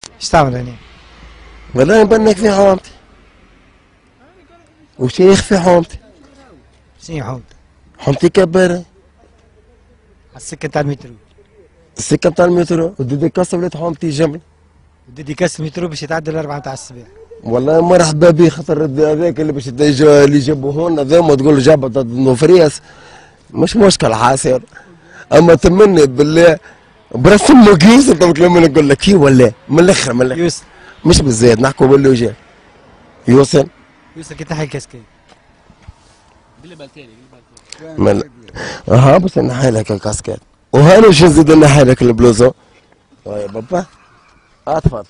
ايش تعمل هنا؟ والله نبنك في حومتي. وشيخ في حومتي. شنو حومتي؟ حومتي كبيرة. على السكه تاع المترو. السكة بتاع المترو ودي كسر ولاد حومتي جنبي. بدي يكسر المترو باش يتعدى الأربعة تاع الصباح. والله مرحبا بيه خاطر هذاك اللي باش اللي جابوه هون هذا ما تقول له جابت نوفرياس مش مشكل حاصل. اما تمني بالله برسم مقيس انت بتلمني نقول لك هي ولا من الاخر من الاخر يوسف مش بالزيت نحكوا باللوجه. يوصل كي تحي الكاسكيت. من ها بس نحي لك الكاسكيت وهاني وش نزيد نحي لك البلوزه. يا بابا تفضل.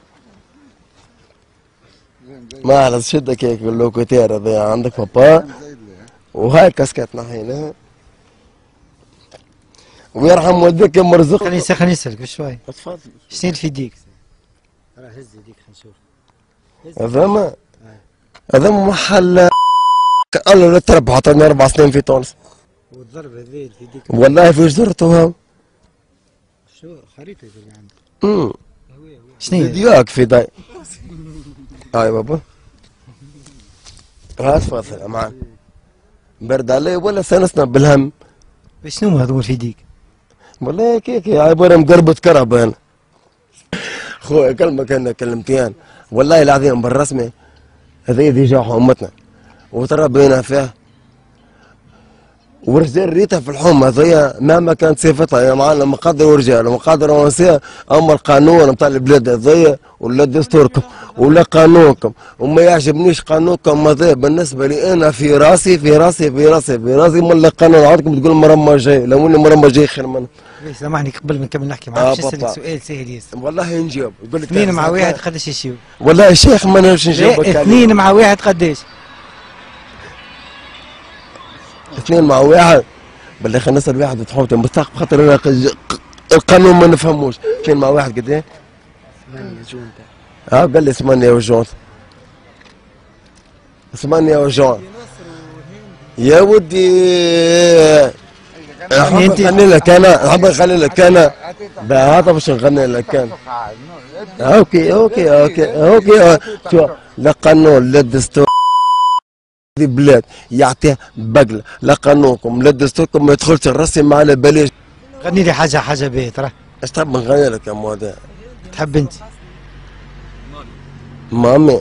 ما على شدك هيك اللوكوتير هذا عندك بابا وهاي الكاسكيت نحيناها ويرحم والديك يا مرزوق. خليني نسألك بشوي. تفضل. شنو في يديك؟ راه هز يديك خلينا نشوف. هذا محل الله لا تربح عطاني 4 سنين في تونس. والضرب هذا في يديك. والله فيش زرته هاو. شو خريطة اللي عندك. شنو هي؟ فيديوهك في داي. هاي بابا. ها تفضل يا معلم. برد علي ولا سنسنا بالهم. شنو هذول في يديك؟ والله كيك عبارة مقربة كرهبة أنا. خويا كلمة كان كلمتين والله العظيم بالرسمي هذه ديجا حومتنا وتربينا فيها ورجال ريتها في الحومة هذيا مهما كانت صفتها يا معلم مقدر ورجال ومقدر ونساء. اما القانون نتاع البلاد هذيا ولا دستوركم ولا قانونكم وما يعجبنيش قانونكم هذا بالنسبه لي انا في راسي ولا قانون عندكم تقول مرمى جاي لو اني مرمى جاي خير منه. سامحني قبل ما نكمل نحكي معك باش نسألك سؤال سهل ياسر. والله نجاوب يقول لك 2 مع 1 قداش يساوي؟ والله يا شيخ ما نعرفش نجاوبك 2 مع 1 قداش؟ 2 مع 1 بالله خلينا نسال واحد تحومت مستحق خاطر انا القانون ما نفهموش. 2 مع 1 قد ايه؟ 8 جون. قال لي 8 وجون 8 وجون يا ودي. نحب نغني لك انا هذا باش نغني لك انا. اوكي شو لا قانون لا دستور هذه بلاد يعطيها بقله لا قانونكم لا دستوركم ما يدخلش الرسم على بلاش. غني لي حاجه باهيه ترى. ايش تحب نغني لك يا مودع؟ تحب انت؟ مامي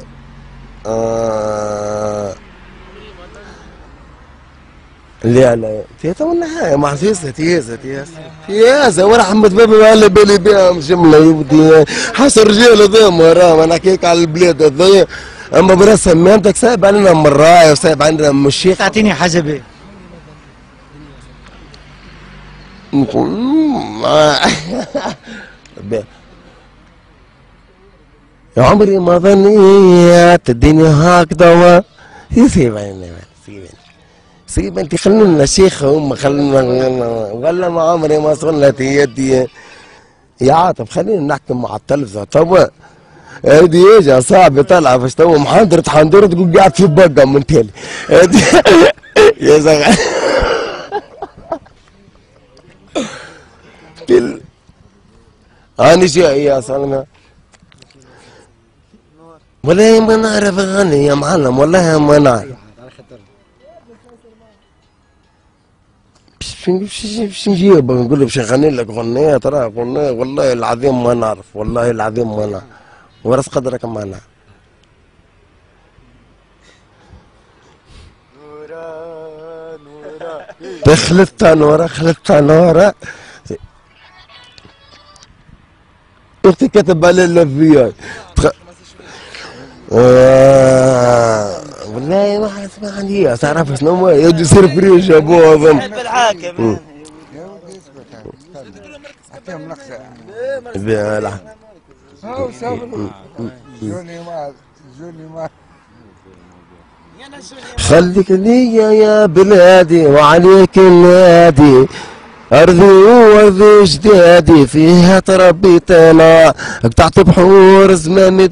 لا تيتا والنهاية مع تياسة ورا حمد بابي ما بالي بها جملة يودي حاس الرجال هذا مرة انا نحكيك على البلاد هذايا اما برسم مامتك سايب علينا من الراية وسايب علينا من الشيخ. تعطيني حاجة باهية. يا عمري ما ظنيت الدنيا هكذا. سيب انت خلونا شيخ هم خلونا ولا ما عمري ما صلت يدي يا عاطف خلينا نحكي مع التلفزه توا هادي يجي صاحبي طالعه فاش توا حندرت تقول قاعد في بقه من تالي يا زغ هاني جاي يا سلمى والله ما نعرف اغني يا معلم والله ما نعرف. باش نجيب نقول له باش نغني لك غنية ترى غنية والله العظيم ما نعرف والله العظيم ما نعرف ورث قدرك ما نعرف. خلطت نورة اختي كتب على اللفيات والله ما اسمع عليا تعرف شنو هو يجي سربريز جابوه اظن بالحاكم اعطيهم نقصه لا جوني ما خليك ليا يا بلادي وعليك النادي أرضي وأرض جدادي فيها تربيت أنا قطعت بحور زمامي